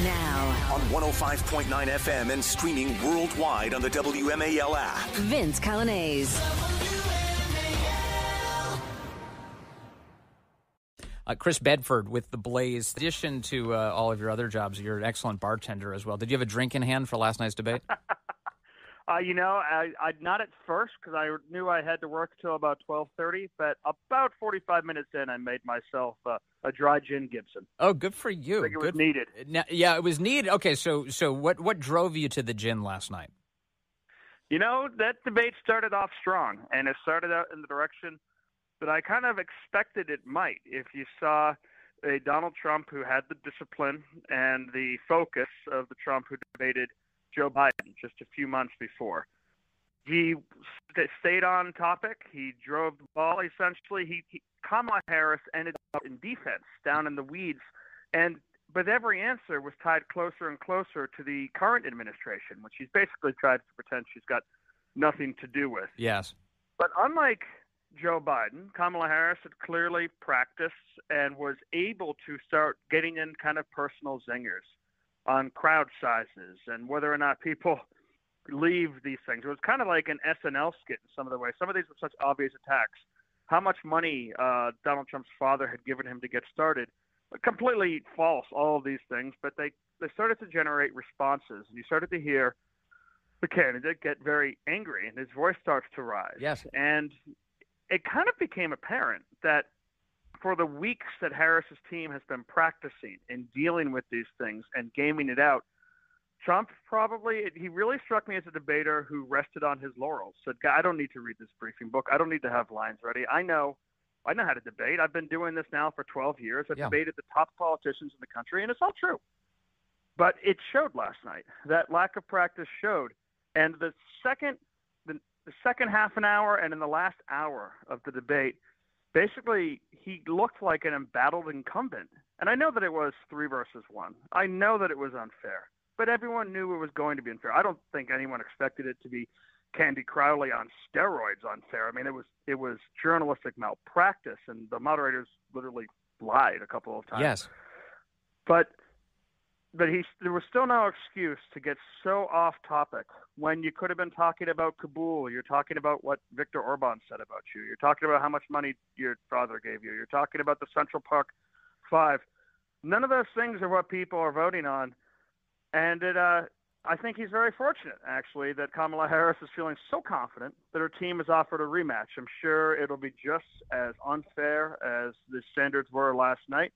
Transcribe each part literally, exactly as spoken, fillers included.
Now, on one oh five point nine F M and streaming worldwide on the W M A L app. Vince Coglianese. Uh, Chris Bedford with TheBlaze. In addition to uh, all of your other jobs, you're an excellent bartender as well. Did you have a drink in hand for last night's debate? uh, you know, I, I not at first because I knew I had to work till about twelve thirty. But about forty-five minutes in, I made myself uh, a dry gin Gibson. Oh, good for you. I think it good. was needed. Now, yeah, it was needed. Okay, so so what what drove you to the gin last night? You know, that debate started off strong, and it started out in the direction that I kind of expected it might. If you saw a Donald Trump who had the discipline and the focus of the Trump who debated Joe Biden just a few months before. He st- stayed on topic. He drove the ball, essentially. He, he Kamala Harris ended up in defense, down in the weeds. And but every answer was tied closer and closer to the current administration, which she's basically tried to pretend she's got nothing to do with. Yes. But unlike Joe Biden, Kamala Harris had clearly practiced and was able to start getting in kind of personal zingers on crowd sizes and whether or not people leave these things. It was kind of like an S N L skit in some of the ways. Some of these were such obvious attacks. How much money uh, Donald Trump's father had given him to get started. Completely false, all of these things, but they, they started to generate responses. You started to hear the candidate get very angry and his voice starts to rise. Yes. And it kind of became apparent that for the weeks that Harris's team has been practicing and dealing with these things and gaming it out, Trump probably, he really struck me as a debater who rested on his laurels, said, I don't need to read this briefing book. I don't need to have lines ready. I know, I know how to debate. I've been doing this now for twelve years. I've yeah. debated the top politicians in the country, and it's all true. But it showed last night. That lack of practice showed. And the second the, the second half an hour and in the last hour of the debate, basically he looked like an embattled incumbent. And I know that it was three versus one. I know that it was unfair. But everyone knew it was going to be unfair. I don't think anyone expected it to be Candy Crowley on steroids unfair. I mean, it was it was journalistic malpractice, and the moderators literally lied a couple of times. Yes. But but he there was still no excuse to get so off topic when you could have been talking about Kabul. You're talking about what Viktor Orban said about you. You're talking about how much money your father gave you. You're talking about the Central Park Five. None of those things are what people are voting on. And it, uh, I think he's very fortunate, actually, that Kamala Harris is feeling so confident that her team has offered a rematch. I'm sure it'll be just as unfair as the standards were last night.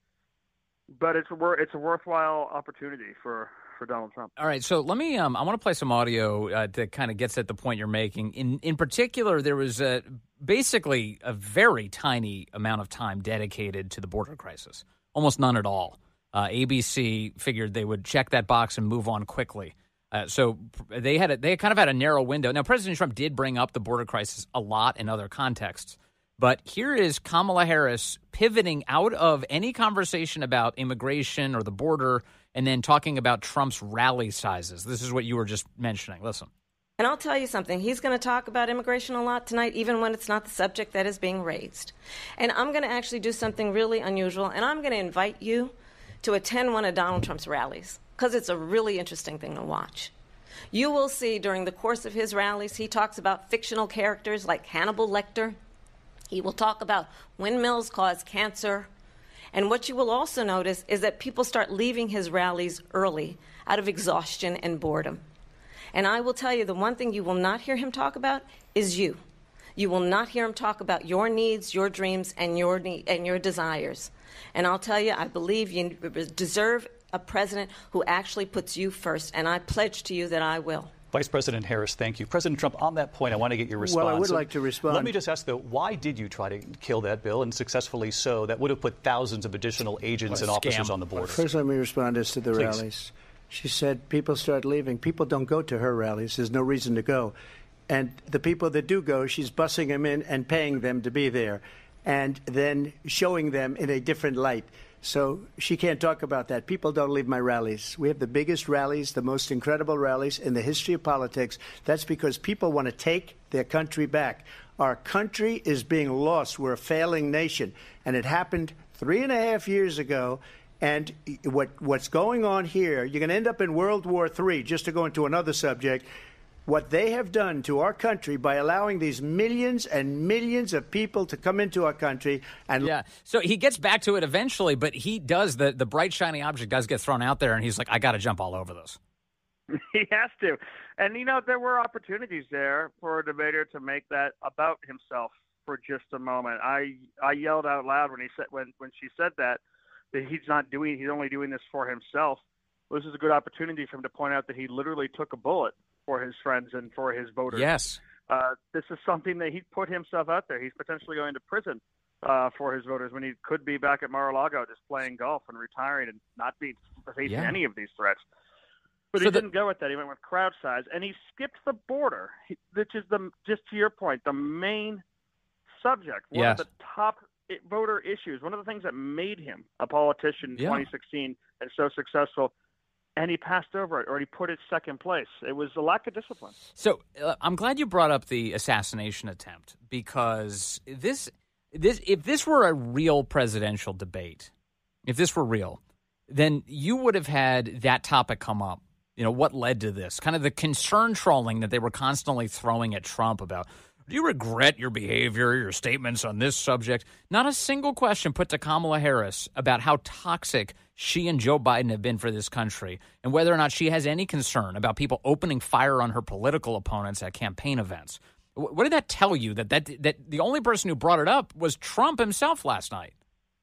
But it's a, it's a worthwhile opportunity for, for Donald Trump. All right, so let me um, – I want to play some audio uh, that kind of gets at the point you're making. In in particular, there was a, basically a very tiny amount of time dedicated to the border crisis, almost none at all. Uh, A B C figured they would check that box and move on quickly. Uh, so they had a, they kind of had a narrow window. Now, President Trump did bring up the border crisis a lot in other contexts. But here is Kamala Harris pivoting out of any conversation about immigration or the border and then talking about Trump's rally sizes. This is what you were just mentioning. Listen. And I'll tell you something. He's going to talk about immigration a lot tonight, even when it's not the subject that is being raised. And I'm going to actually do something really unusual, and I'm going to invite you to attend one of Donald Trump's rallies, because it's a really interesting thing to watch. You will see during the course of his rallies, he talks about fictional characters like Hannibal Lecter. He will talk about windmills cause cancer. And what you will also notice is that people start leaving his rallies early out of exhaustion and boredom. And I will tell you, the one thing you will not hear him talk about is you. You will not hear him talk about your needs, your dreams, and your need, and your desires. And I'll tell you, I believe you deserve a president who actually puts you first, and I pledge to you that I will. Vice President Harris, thank you. President Trump, on that point, I want to get your response. Well, I would like to respond. Let me just ask, though, why did you try to kill that bill, and successfully so? That would have put thousands of additional agents and officers on the border. First, let me respond as to the Please. rallies. She said people start leaving. People don't go to her rallies. There's no reason to go. And the people that do go, she's bussing them in and paying them to be there, and then showing them in a different light. So she can't talk about that. People don't leave my rallies. We have the biggest rallies, the most incredible rallies in the history of politics. That's because people want to take their country back. Our country is being lost. We're a failing nation. And it happened three and a half years ago. And what what's going on here, you're going to end up in World War Three, just to go into another subject. What they have done to our country by allowing these millions and millions of people to come into our country and yeah, so he gets back to it eventually, but he does the the bright shiny object does get thrown out there, and he's like, I got to jump all over this. He has to, and you know there were opportunities there for a debater to make that about himself for just a moment. I I yelled out loud when he said when when she said that that he's not doing he's only doing this for himself. Well, this is a good opportunity for him to point out that he literally took a bullet for his friends and for his voters. Yes. Uh, this is something that he put himself out there. He's potentially going to prison uh, for his voters when he could be back at Mar-a-Lago just playing golf and retiring and not be facing Yeah. any of these threats. But So he the- didn't go with that. He went with crowd size, and he skipped the border, he, which is, the just to your point, the main subject, one Yes. of the top i- voter issues, one of the things that made him a politician in Yeah. twenty sixteen and so successful. And he passed over it, or he put it second place. It was a lack of discipline. So uh, I'm glad you brought up the assassination attempt, because this, this, if this were a real presidential debate, if this were real, then you would have had that topic come up. You know, what led to this? Kind of the concern trolling that they were constantly throwing at Trump about, do you regret your behavior, your statements on this subject? Not a single question put to Kamala Harris about how toxic she and Joe Biden have been for this country, and whether or not she has any concern about people opening fire on her political opponents at campaign events. What did that tell you, that, that, that the only person who brought it up was Trump himself last night?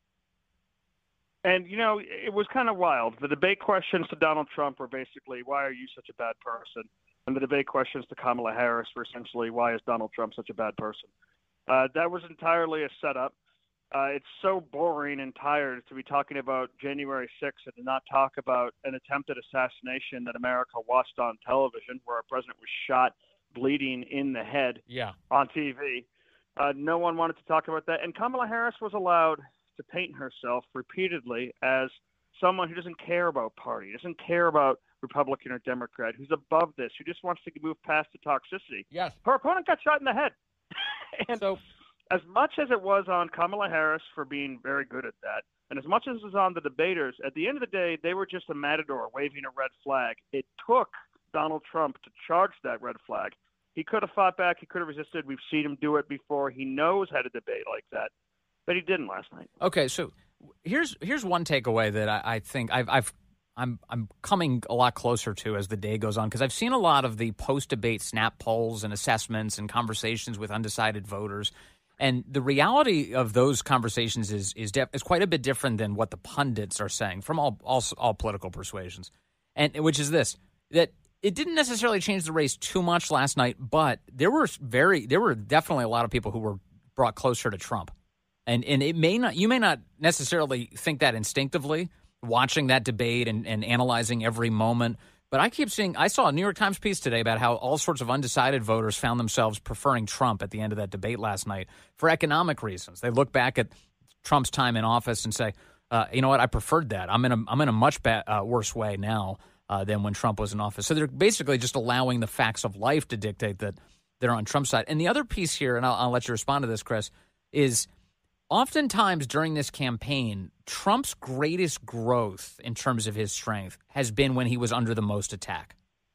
And, you know, it was kind of wild. The debate questions to Donald Trump were basically, why are you such a bad person? And the debate questions to Kamala Harris were essentially, why is Donald Trump such a bad person? Uh, that was entirely a setup. Uh, it's so boring and tired to be talking about January sixth and to not talk about an attempted assassination that America watched on television, where our president was shot bleeding in the head Yeah. on T V. Uh, no one wanted to talk about that. And Kamala Harris was allowed to paint herself repeatedly as someone who doesn't care about party, doesn't care about Republican or Democrat, who's above this, who just wants to move past the toxicity. Yes. Her opponent got shot in the head. And So, as much as it was on Kamala Harris for being very good at that, and as much as it was on the debaters, at the end of the day, they were just a matador waving a red flag. It took Donald Trump to charge that red flag. He could have fought back. He could have resisted. We've seen him do it before. He knows how to debate like that, but he didn't last night. okay, so here's here's one takeaway that I, I think I've, I've I'm I'm coming a lot closer to as the day goes on, because I've seen a lot of the post-debate snap polls and assessments and conversations with undecided voters. And the reality of those conversations is is, def- is quite a bit different than what the pundits are saying from all, all all political persuasions, and which is this: that it didn't necessarily change the race too much last night, but there were very there were definitely a lot of people who were brought closer to Trump, and and it may not you may not necessarily think that instinctively watching that debate and, and analyzing every moment. But I keep seeing, I saw a New York Times piece today about how all sorts of undecided voters found themselves preferring Trump at the end of that debate last night for economic reasons. They look back at Trump's time in office and say, uh, you know what, I preferred that. I'm in a, I'm in a much ba- uh, worse way now uh, than when Trump was in office. So they're basically just allowing the facts of life to dictate that they're on Trump's side. And the other piece here, and I'll, I'll let you respond to this, Chris, is oftentimes during this campaign, Trump's greatest growth in terms of his strength has been when he was under the most attack.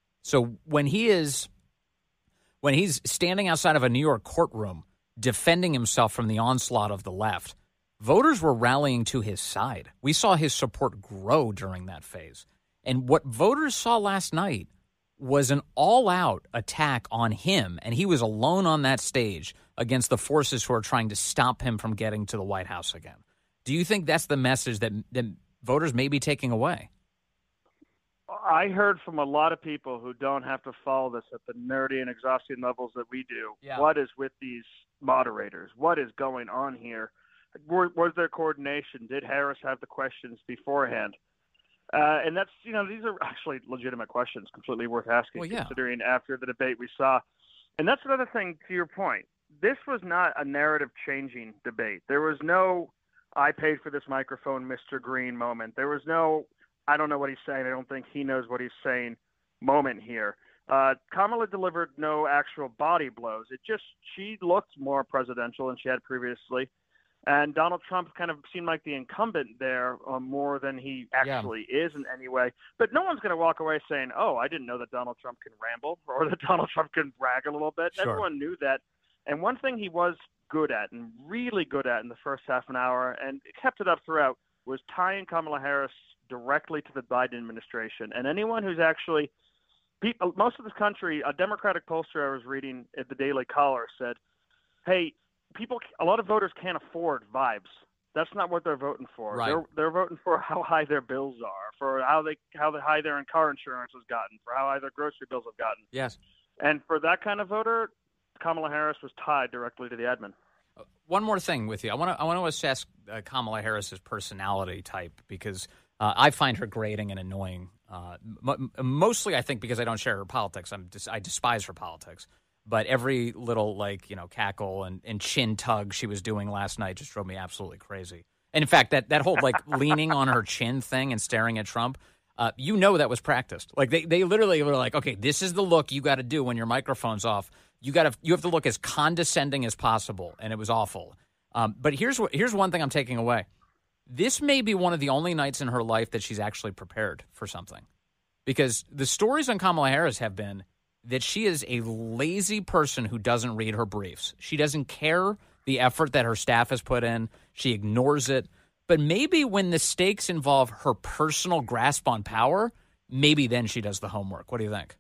So when he is, when he's standing outside of a New York courtroom defending himself from the onslaught of the left, voters were rallying to his side. We saw his support grow during that phase. And what voters saw last night was an all-out attack on him, and he was alone on that stage against the forces who are trying to stop him from getting to the White House again. Do you think that's the message that, that voters may be taking away? I heard from a lot of people who don't have to follow this at the nerdy and exhausting levels that we do. Yeah. What is with these moderators? What is going on here? Were, was there coordination? Did Harris have the questions beforehand? Uh, and that's, you know, these are actually legitimate questions, completely worth asking, well, yeah. considering after the debate we saw. And that's another thing to your point. This was not a narrative-changing debate. There was no, I paid for this microphone, Mister Green moment. There was no, I don't know what he's saying. I don't think he knows what he's saying moment here. Uh, Kamala delivered no actual body blows. It just, she looked more presidential than she had previously. And Donald Trump kind of seemed like the incumbent there uh, more than he actually yeah. is in any way. But no one's going to walk away saying, oh, I didn't know that Donald Trump can ramble or that Donald Trump can brag a little bit. Sure. Everyone knew that. And one thing he was good at and really good at in the first half an hour, and kept it up throughout, was tying Kamala Harris directly to the Biden administration. And anyone who's actually – most of this country, a Democratic pollster I was reading at the Daily Caller said, hey, people, a lot of voters can't afford vibes. That's not what they're voting for. Right. They're they're voting for how high their bills are, for how they how the high their car insurance has gotten, for how high their grocery bills have gotten. Yes. And for that kind of voter, Kamala Harris was tied directly to the admin. Uh, one more thing with you, I want to I want to assess uh, Kamala Harris's personality type because uh, I find her grating and annoying. Uh, m- mostly, I think because I don't share her politics. I'm dis- I despise her politics. But every little, like, you know, cackle and, and chin tug she was doing last night just drove me absolutely crazy. And, in fact, that, that whole, like, leaning on her chin thing and staring at Trump, uh, you know that was practiced. Like, they, they literally were like, okay, this is the look you got to do when your microphone's off. You got to you have to look as condescending as possible, and it was awful. Um, but here's what here's one thing I'm taking away. This may be one of the only nights in her life that she's actually prepared for something. Because the stories on Kamala Harris have been that she is a lazy person who doesn't read her briefs. She doesn't care the effort that her staff has put in. She ignores it. But maybe when the stakes involve her personal grasp on power, maybe then she does the homework. What do you think?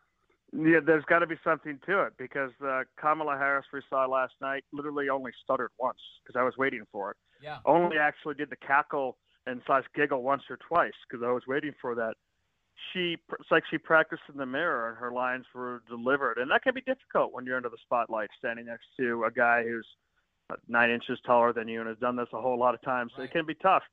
Yeah, there's got to be something to it because uh, Kamala Harris we saw last night literally only stuttered once because I was waiting for it. Yeah. Only actually did the cackle and slash giggle once or twice because I was waiting for that. She it's like she practiced in the mirror and her lines were delivered, and that can be difficult when you're under the spotlight, standing next to a guy who's nine inches taller than you and has done this a whole lot of times. So right. It can be tough.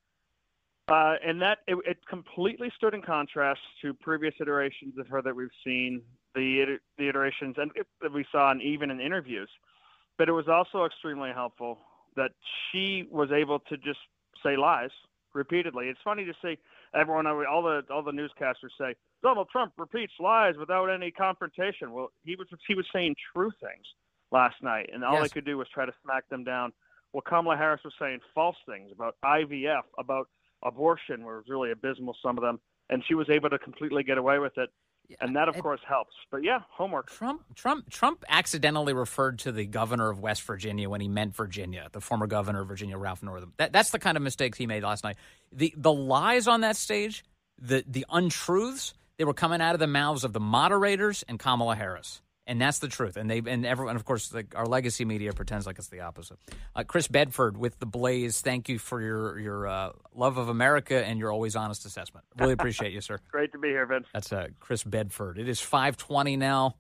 Uh, and that it, it completely stood in contrast to previous iterations of her that we've seen, the the iterations and it, that we saw, and even in interviews. But it was also extremely helpful that she was able to just say lies repeatedly. It's funny to see everyone, all the all the newscasters say Donald Trump repeats lies without any confrontation. Well, he was he was saying true things last night, and all yes. they could do was try to smack them down. Well, Kamala Harris was saying false things about I V F, about abortion, were really abysmal, some of them, and she was able to completely get away with it. Yeah, and that, of it, course, helps. But, yeah, homework. Trump Trump, Trump accidentally referred to the governor of West Virginia when he meant Virginia, the former governor of Virginia, Ralph Northam. That, that's the kind of mistakes he made last night. The the lies on that stage, the the untruths, they were coming out of the mouths of the moderators and Kamala Harris. And that's the truth. And they and everyone, of course, like our legacy media pretends like it's the opposite. Uh, Chris Bedford with TheBlaze, thank you for your your uh, love of America and your always honest assessment. Really appreciate you, sir. Great to be here, Vince. That's uh, Chris Bedford. It is five twenty now.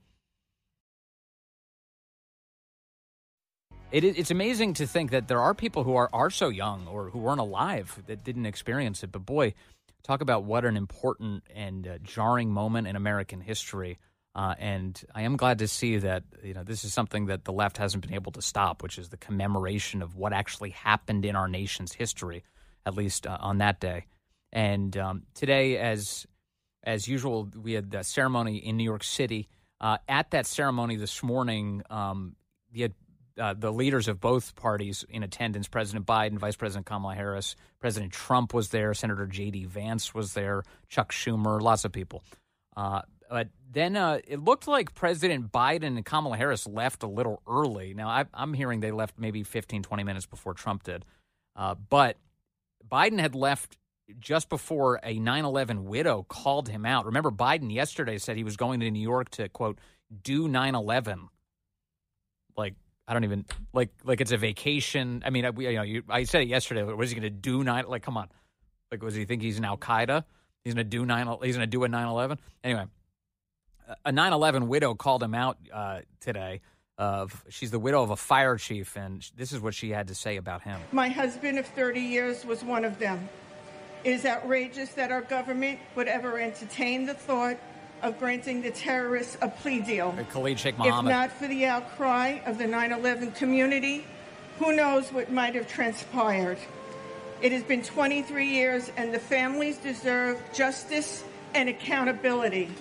It is, it's amazing to think that there are people who are, are so young or who weren't alive that didn't experience it. But boy, talk about what an important and uh, jarring moment in American history. Uh, and I am glad to see that, you know, this is something that the left hasn't been able to stop, which is the commemoration of what actually happened in our nation's history, at least uh, on that day. And um, today, as as usual, we had the ceremony in New York City. Uh, at that ceremony this morning, um, the uh, the leaders of both parties in attendance, President Biden, Vice President Kamala Harris, President Trump was there, Senator J D Vance was there, Chuck Schumer, lots of people. Uh, but then uh, it looked like President Biden and Kamala Harris left a little early. Now, I, I'm hearing they left maybe fifteen, twenty minutes before Trump did. Uh, but Biden had left just before a nine eleven widow called him out. Remember, Biden yesterday said he was going to New York to, quote, do nine eleven. Like, I don't even, like, like it's a vacation. I mean, I, you know, you, I said it yesterday. What is he going to do? Nine? Like, come on. Like, was he think he's in Al-Qaeda? He's going to do nine. He's going to do a nine eleven. Anyway, a nine eleven widow called him out uh, today. Of she's the widow of a fire chief, and this is what she had to say about him. My husband of thirty years was one of them. It is outrageous that our government would ever entertain the thought of granting the terrorists a plea deal. Khalid Sheikh Mohammed. If not for the outcry of the nine eleven community, who knows what might have transpired. It has been twenty-three years, and the families deserve justice and accountability.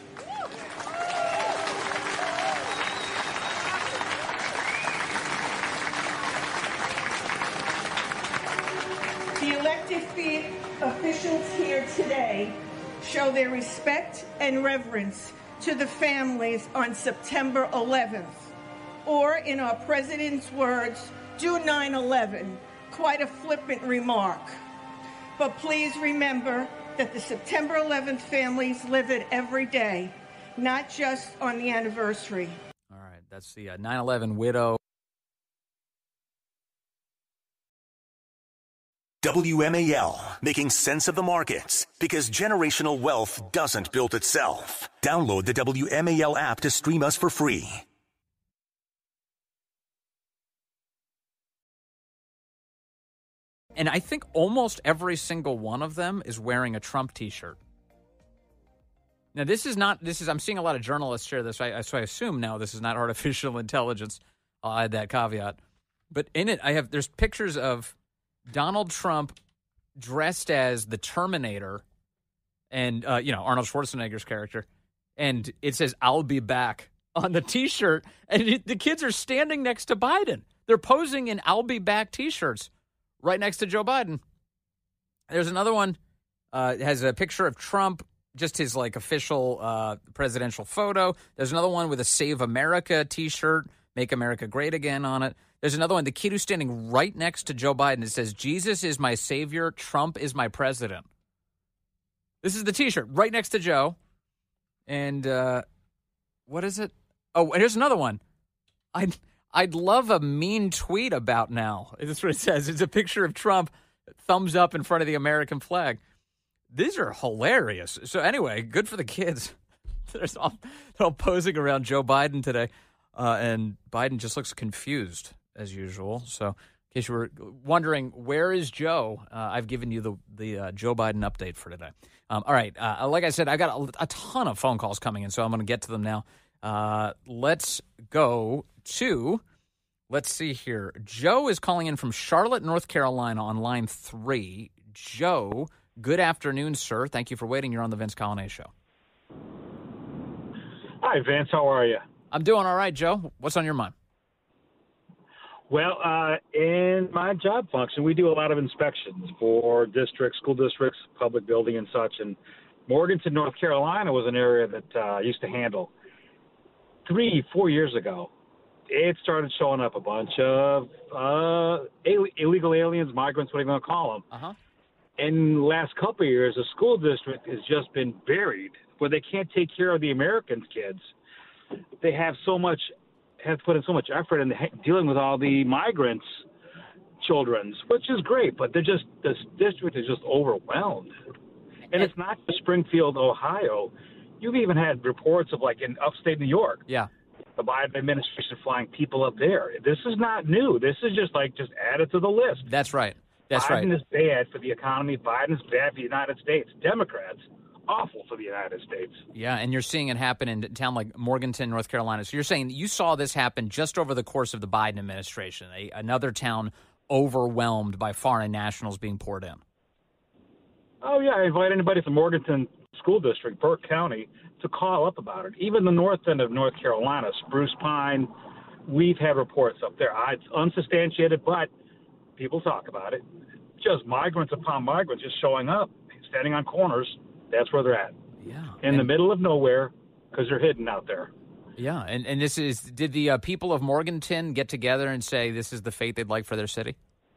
if the officials here today show their respect and reverence to the families on September eleventh, or in our president's words, do nine eleven, quite a flippant remark. But please remember that the September eleventh families live it every day, not just on the anniversary. All right, that's the uh, nine eleven widow. W M A L, making sense of the markets, because generational wealth doesn't build itself. Download the W M A L app to stream us for free. And I think almost every single one of them is wearing a Trump T-shirt. Now, this is not, this is, I'm seeing a lot of journalists share this, I, so I assume now this is not artificial intelligence. I'll add that caveat. But in it, I have, there's pictures of Donald Trump dressed as the Terminator and, uh, you know, Arnold Schwarzenegger's character. And it says, "I'll be back" on the T-shirt. And it, the kids are standing next to Biden. They're posing in "I'll be back" T-shirts right next to Joe Biden. There's another one. Uh, it has a picture of Trump, just his like official uh, presidential photo. There's another one with a Save America T-shirt, "Make America Great Again" on it. There's another one, the kid who's standing right next to Joe Biden. It says, "Jesus is my savior, Trump is my president." This is the T-shirt right next to Joe. And uh, what is it? Oh, and here's another one. I'd, I'd love a mean tweet about now. That's what it says. It's a picture of Trump, thumbs up in front of the American flag. These are hilarious. So anyway, good for the kids. There's all, they're all posing around Joe Biden today. Uh, and Biden just looks confused, as usual. So in case you were wondering, where is Joe? Uh, I've given you the, the uh, Joe Biden update for today. Um, all right. Uh, like I said, I got a, a ton of phone calls coming in, so I'm going to get to them now. Uh, let's go to, let's see here. Joe is calling in from Charlotte, North Carolina on line three. Joe, good afternoon, sir. Thank you for waiting. You're on the Vince Coglianese Show. Hi, Vince. How are you? I'm doing all right, Joe. What's on your mind? Well, uh, in my job function, we do a lot of inspections for districts, school districts, public building and such. And Morganton, North Carolina was an area that uh, I used to handle. Three, four years ago, it started showing up a bunch of uh, Ill- illegal aliens, migrants, what are you going to call them? Uh-huh. In the last couple of years, the school district has just been buried where they can't take care of the American kids. They have so much, have put in so much effort in the, dealing with all the migrants' children, which is great, but they're just, this district is just overwhelmed. And it's not just Springfield, Ohio. You've even had reports of, like, in upstate New York. Yeah. The Biden administration flying people up there. This is not new. This is just, like, just added to the list. That's right. That's Biden right. Biden is bad for the economy. Biden is bad for the United States. Democrats, awful for the United States. Yeah, and you're seeing it happen in a town like Morganton, North Carolina. So you're saying you saw this happen just over the course of the Biden administration, a, another town overwhelmed by foreign nationals being poured in. Oh, yeah. I invite anybody from Morganton School District, Burke County, to call up about it. Even the north end of North Carolina, Spruce Pine, we've had reports up there. It's unsubstantiated, but people talk about it. Just migrants upon migrants just showing up, standing on corners. That's where they're at. Yeah. In and, the middle of nowhere, because they're hidden out there. Yeah, and, and this is, did the uh, people of Morganton get together and say this is the fate they'd like for their city?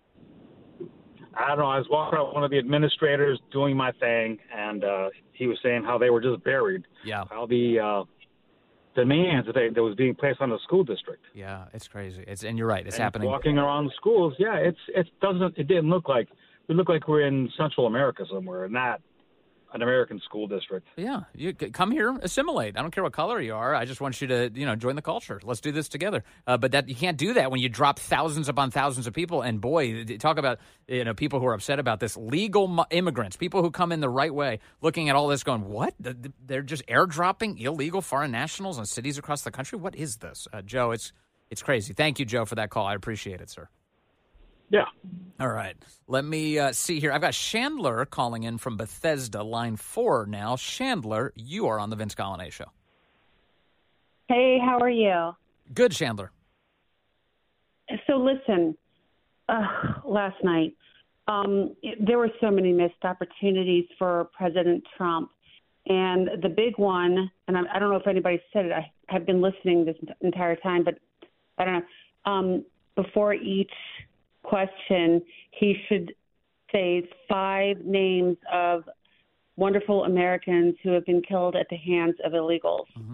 I don't know. I was walking out with one of the administrators doing my thing, and uh, he was saying how they were just buried. Yeah. How the uh, demands that, they, that was being placed on the school district. Yeah, it's crazy. It's and you're right. It's and happening. Walking around the schools, yeah, it's it doesn't it didn't look like we look like we're in Central America somewhere, not an American school district. Yeah, you come here, assimilate. I don't care what color you are. I just want you to, you know, join the culture. Let's do this together. Uh, but that you can't do that when you drop thousands upon thousands of people. And boy, talk about, you know, people who are upset about this. Legal immigrants, people who come in the right way, looking at all this, going, "What? They're just airdropping illegal foreign nationals on cities across the country? What is this?" Uh, Joe, it's it's crazy. Thank you, Joe, for that call. I appreciate it, sir. Yeah. All right. Let me uh, see here. I've got Chandler calling in from Bethesda, line four now. Chandler, you are on the Vince Coglianese Show. Hey, how are you? Good, Chandler. So listen, uh, last night, Um, it, there were so many missed opportunities for President Trump. And the big one, and I, I don't know if anybody said it, I have been listening this entire time, but I don't know. Um, before each question, he should say five names of wonderful Americans who have been killed at the hands of illegals. Mm-hmm.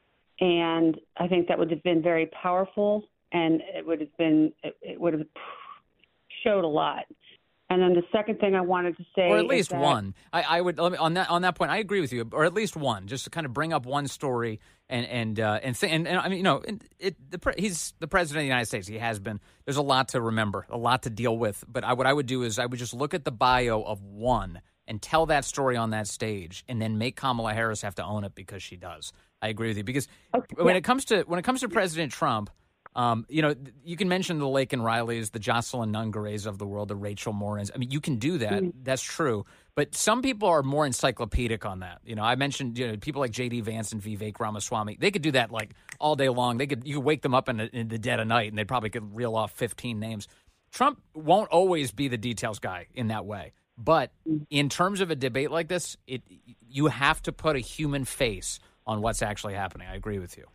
And I think that would have been very powerful, and it would have been, it, it would have showed a lot. And then the second thing I wanted to say, or at least is that, one. I, I would let me, on that on that point. I agree with you, or at least one, just to kind of bring up one story and and uh, and, th- and and I mean, you know, it, the pre- he's the president of the United States. He has been. There's a lot to remember, a lot to deal with. But I, what I would do is I would just look at the bio of one and tell that story on that stage, and then make Kamala Harris have to own it because she does. I agree with you because okay, when yeah. it comes to when it comes to President Trump. Um, you know, you can mention the Laken Rileys, the Jocelyn Nungareys of the world, the Rachel Morans. I mean, you can do that. Mm-hmm. That's true. But some people are more encyclopedic on that. You know, I mentioned you know, people like J D Vance and Vivek Ramaswamy. They could do that like all day long. They could you could wake them up in the, in the dead of night, and they probably could reel off fifteen names. Trump won't always be the details guy in that way. But in terms of a debate like this, it you have to put a human face on what's actually happening. I agree with you.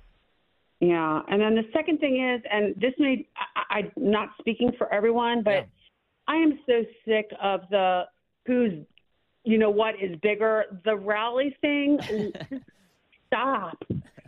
Yeah, and then the second thing is, and this may, I, I'm not speaking for everyone, but yeah. I am so sick of the who's, you know, what is bigger, the rally thing. Just stop.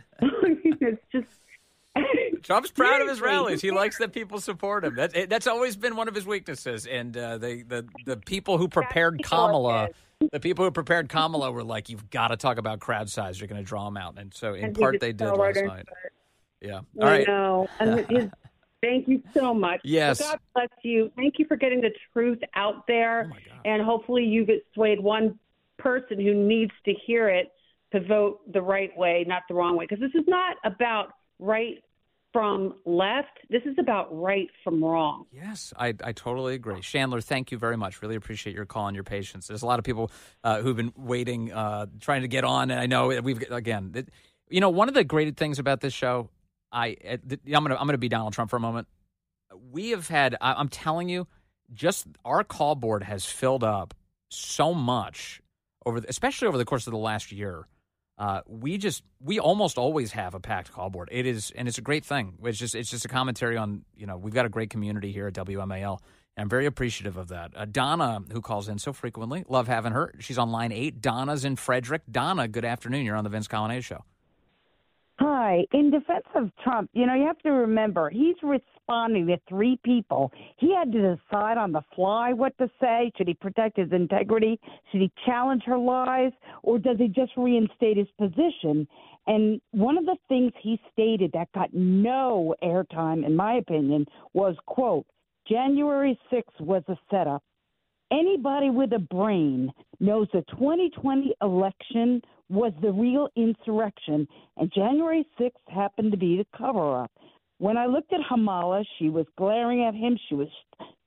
It's just. Trump's proud of his rallies. He likes that people support him. That, that's always been one of his weaknesses. And uh, the, the the people who prepared Kamala, the people who prepared Kamala were like, you've got to talk about crowd size. You're going to draw them out. And so in and part they did last night. Yeah. All I right. know. And his, thank you so much. Yes. So God bless you. Thank you for getting the truth out there. Oh my God. And hopefully you get swayed one person who needs to hear it to vote the right way, not the wrong way. Because this is not about right from left. This is about right from wrong. Yes, I, I totally agree. Chandler, thank you very much. Really appreciate your call and your patience. There's a lot of people uh, who've been waiting, uh, trying to get on. And I know we've, again, it, you know, one of the great things about this show, I, I'm going to I'm gonna be Donald Trump for a moment. We have had, I'm telling you, just our call board has filled up so much, over, the, especially over the course of the last year. Uh, we just we almost always have a packed call board. It is, and it's a great thing. It's just it's just a commentary on, you know, we've got a great community here at W M A L, and I'm very appreciative of that. Uh, Donna, who calls in so frequently, love having her. She's on line eight. Donna's in Frederick. Donna, good afternoon. You're on the Vince Coglianese Show. Hi. In defense of Trump, you know, you have to remember, he's responding to three people. He had to decide on the fly what to say. Should he protect his integrity? Should he challenge her lies? Or does he just reinstate his position? And one of the things he stated that got no airtime, in my opinion, was, quote, January sixth was a setup. Anybody with a brain knows the twenty twenty election was the real insurrection, and January sixth happened to be the cover-up. When I looked at Kamala, she was glaring at him. She was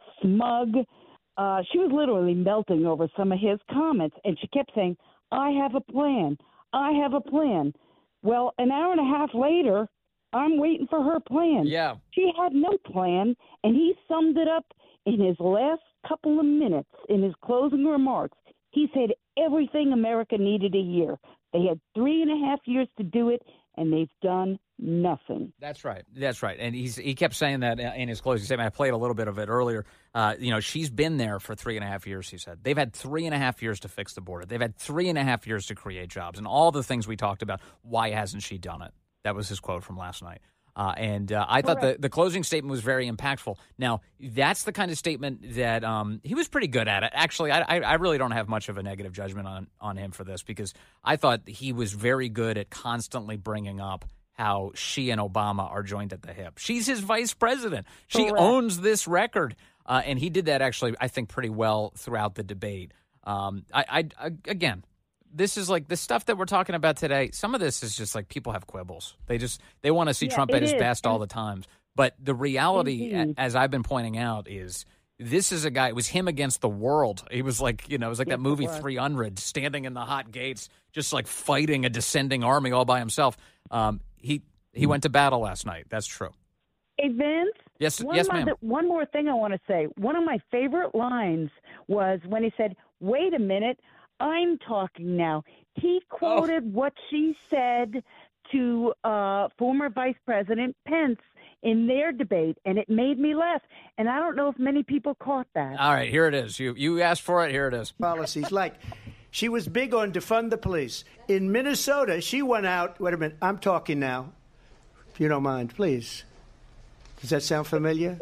smug. Uh, she was literally melting over some of his comments, and she kept saying, I have a plan. I have a plan. Well, an hour and a half later, I'm waiting for her plan. Yeah. She had no plan, and he summed it up in his last couple of minutes in his closing remarks. He said everything America needed to hear. They had three and a half years to do it, and they've done nothing. That's right. That's right. And he's he kept saying that in his closing statement. I played a little bit of it earlier. Uh, you know, she's been there for three and a half years, he said. They've had three and a half years to fix the border. They've had three and a half years to create jobs. And all the things we talked about, why hasn't she done it? That was his quote from last night. Uh, and uh, I thought the, the closing statement was very impactful. Now, that's the kind of statement that um, he was pretty good at it. Actually, I, I really don't have much of a negative judgment on, on him for this because I thought he was very good at constantly bringing up how she and Obama are joined at the hip. She's his vice president. She Correct. owns this record. Uh, and he did that actually, I think, pretty well throughout the debate. Um, I, I, I again, this is like the stuff that we're talking about today. Some of this is just like people have quibbles. They just they want to see Yeah, Trump at his is. best all the times. But the reality, Indeed. as I've been pointing out, is this is a guy. It was him against the world. He was like, you know, it was like Yes, that movie it was. three hundred, standing in the hot gates, just like fighting a descending army all by himself. Um, he he went to battle last night. That's true. Hey, Vince? Yes, one yes, more, ma'am. One more thing I want to say. One of my favorite lines was when he said, wait a minute, I'm talking now. He quoted oh. what she said to uh, former Vice President Pence in their debate, and it made me laugh. And I don't know if many people caught that. All right, here it is. You you asked for it. Here it is. Policies like she was big on defund the police. In Minnesota, she went out. Wait a minute. I'm talking now. If you don't mind, please. Does that sound familiar?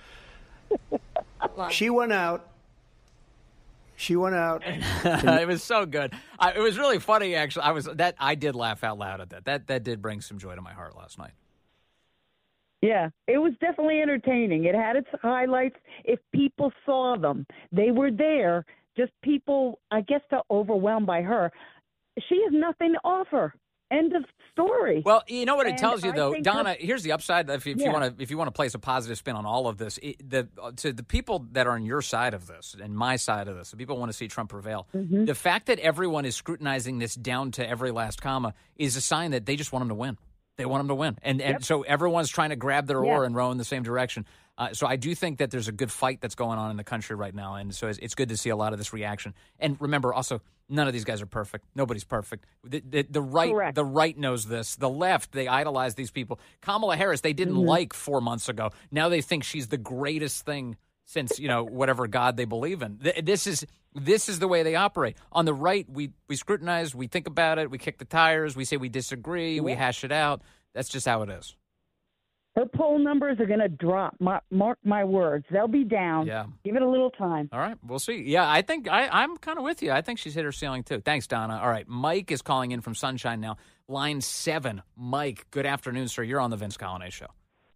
She went out. She went out. It was so good. I, it was really funny, actually. I was that I did laugh out loud at that. That that did bring some joy to my heart last night. Yeah, it was definitely entertaining. It had its highlights. If people saw them, they were there. Just people, I guess, got overwhelmed by her. She has nothing to offer. End of story. Well, you know what it and tells you, though, Donna. Her, here's the upside. If, if yeah. you want to, if you want to place a positive spin on all of this, it, the to the people that are on your side of this and my side of this, the people want to see Trump prevail. Mm-hmm. The fact that everyone is scrutinizing this down to every last comma is a sign that they just want him to win. They want him to win, and and yep. so everyone's trying to grab their oar yeah. and row in the same direction. Uh, so I do think that there's a good fight that's going on in the country right now, and so it's, it's good to see a lot of this reaction. And remember, also, none of these guys are perfect. Nobody's perfect. The, the, the right, Correct. the right knows this. The left, they idolize these people. Kamala Harris, they didn't mm-hmm. like four months ago. Now they think she's the greatest thing since, you know, whatever God they believe in. This is this is the way they operate. On the right, we we scrutinize, we think about it, we kick the tires, we say we disagree, yeah. we hash it out. That's just how it is. Her poll numbers are going to drop. Mark, mark my words. They'll be down. Yeah. Give it a little time. All right. We'll see. Yeah, I think I, I'm kind of with you. I think she's hit her ceiling, too. Thanks, Donna. All right. Mike is calling in from Sunshine now. Line seven. Mike, good afternoon, sir. You're on the Vince Coglianese Show.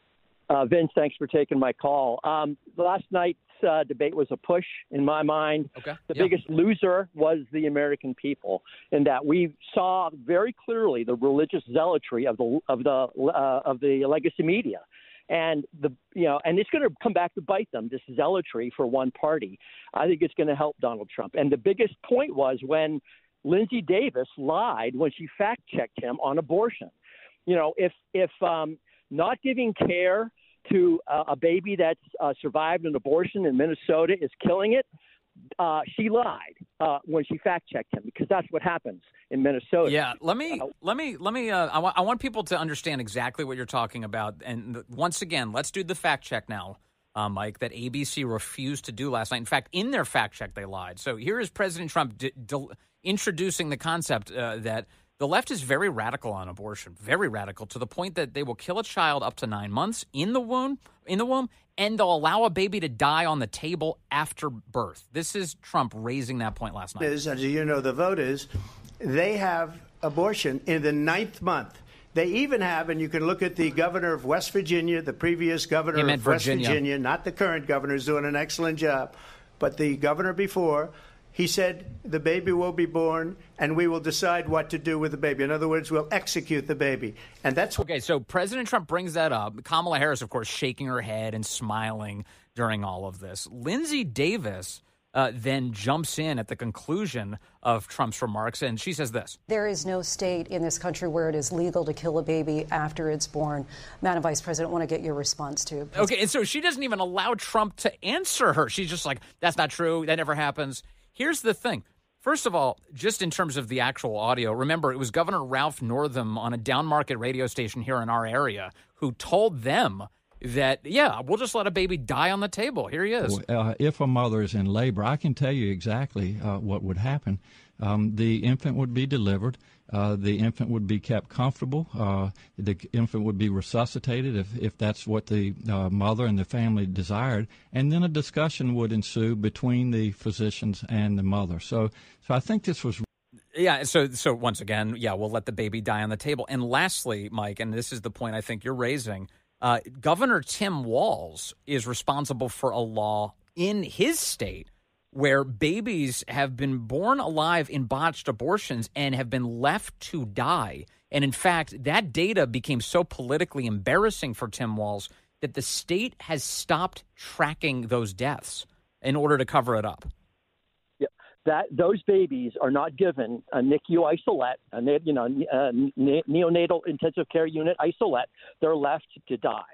Uh, Vince, thanks for taking my call. Um, last night's uh, debate was a push in my mind. Okay. The yeah. biggest loser was the American people, in that we saw very clearly the religious zealotry of the of the uh, of the legacy media, and the you know, and it's going to come back to bite them. This zealotry for one party, I think it's going to help Donald Trump. And the biggest point was when Lindsay Davis lied when she fact checked him on abortion. You know, if if um, not giving care to uh, a baby that's uh, survived an abortion in Minnesota is killing it, uh, she lied uh, when she fact-checked him, because that's what happens in Minnesota. Yeah, let me, uh, let me, let me, uh, I, w- I want people to understand exactly what you're talking about. And th- once again, let's do the fact-check now, uh, Mike, that A B C refused to do last night. In fact, in their fact-check, they lied. So here is President Trump d- d- introducing the concept uh, that the left is very radical on abortion, very radical, to the point that they will kill a child up to nine months in the womb, in the womb, and they'll allow a baby to die on the table after birth. This is Trump raising that point last night. As you know, the vote is they have abortion in the ninth month. They even have, and you can look at the governor of West Virginia, the previous governor of West Virginia. Virginia, not the current governor, is doing an excellent job, but the governor before. He said the baby will be born, and we will decide what to do with the baby. In other words, we'll execute the baby. And that's okay. So President Trump brings that up. Kamala Harris, of course, shaking her head and smiling during all of this. Lindsay Davis uh, then jumps in at the conclusion of Trump's remarks, and she says this. There is no state in this country where it is legal to kill a baby after it's born. Madam Vice President, I want to get your response to. Okay, and so she doesn't even allow Trump to answer her. She's just like, that's not true. That never happens. Here's the thing. First of all, just in terms of the actual audio, remember, it was Governor Ralph Northam on a down-market radio station here in our area who told them that, yeah, we'll just let a baby die on the table. Here he is. Uh, if a mother is in labor, I can tell you exactly uh, what would happen. Um, the infant would be delivered. Uh, the infant would be kept comfortable. Uh, the infant would be resuscitated if, if that's what the uh, mother and the family desired. And then a discussion would ensue between the physicians and the mother. So, so I think this was. Yeah, so so once again, yeah, we'll let the baby die on the table. And lastly, Mike, and this is the point I think you're raising, uh, Governor Tim Walz is responsible for a law in his state where babies have been born alive in botched abortions and have been left to die. And in fact, that data became so politically embarrassing for Tim Walz that the state has stopped tracking those deaths in order to cover it up. Yeah, that those babies are not given a N I C U isolate, a you know a neonatal intensive care unit isolate. They're left to die.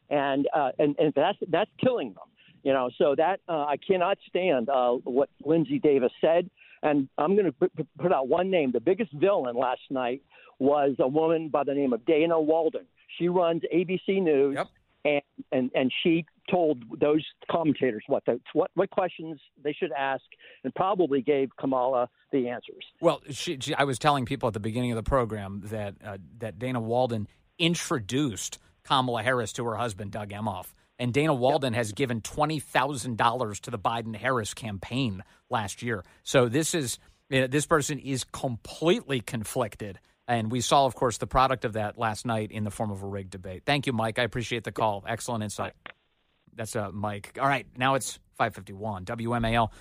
and uh, and and that's that's killing them. You know, so that uh, I cannot stand uh, what Lindsay Davis said, and I'm going to p- put out one name. The biggest villain last night was a woman by the name of Dana Walden. She runs A B C News, yep. and, and and she told those commentators what the, what what questions they should ask, and probably gave Kamala the answers. Well, she, she, I was telling people at the beginning of the program that uh, that Dana Walden introduced Kamala Harris to her husband, Doug Emhoff. And Dana Walden yep. has given twenty thousand dollars to the Biden-Harris campaign last year. So this is uh, this person is completely conflicted. And we saw, of course, the product of that last night in the form of a rigged debate. Thank you, Mike. I appreciate the call. Excellent insight. That's uh, Mike. All right, now it's five fifty-one, W M A L.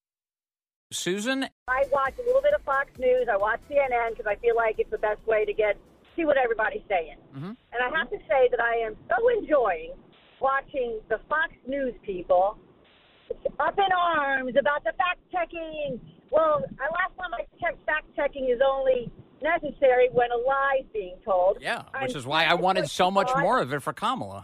Susan? I watch a little bit of Fox News. I watch C N N because I feel like it's the best way to get see what everybody's saying. Mm-hmm. And I have to say that I am so enjoying watching the Fox News people up in arms about the fact-checking. Well, last time I checked, fact-checking is only necessary when a lie is being told. Yeah, which I'm is why I wanted so much thought. more of it for Kamala.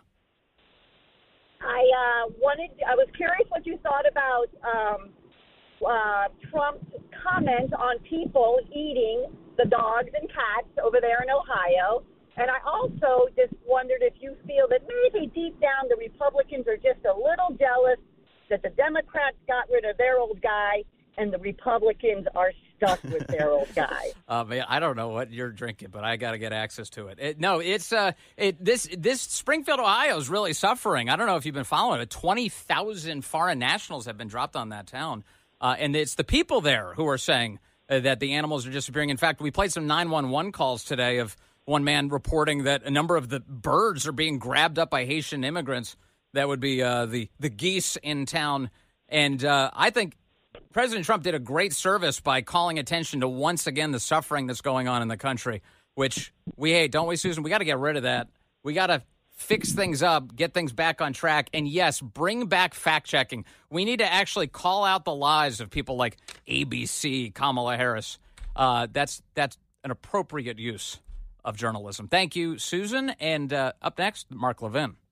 I uh, wanted. I was curious what you thought about um, uh, Trump's comment on people eating the dogs and cats over there in Ohio. And I also just wondered if you feel that maybe deep down the Republicans are just a little jealous that the Democrats got rid of their old guy and the Republicans are stuck with their old guy. Uh, man, I don't know what you're drinking, but I got to get access to it. it no, it's uh, it this this Springfield, Ohio is really suffering. I don't know if you've been following it. twenty thousand foreign nationals have been dropped on that town, uh, and it's the people there who are saying uh, that the animals are disappearing. In fact, we played some nine one one calls today of one man reporting that a number of the birds are being grabbed up by Haitian immigrants. That would be uh, the the geese in town, and uh, I think President Trump did a great service by calling attention to, once again, the suffering that's going on in the country, which we hate, don't we, Susan? We got to get rid of that. We got to fix things up, get things back on track, and, yes, bring back fact-checking. We need to actually call out the lies of people like A B C, Kamala Harris. Uh, that's that's an appropriate use of journalism. Thank you, Susan. And uh, up next, Mark Levin.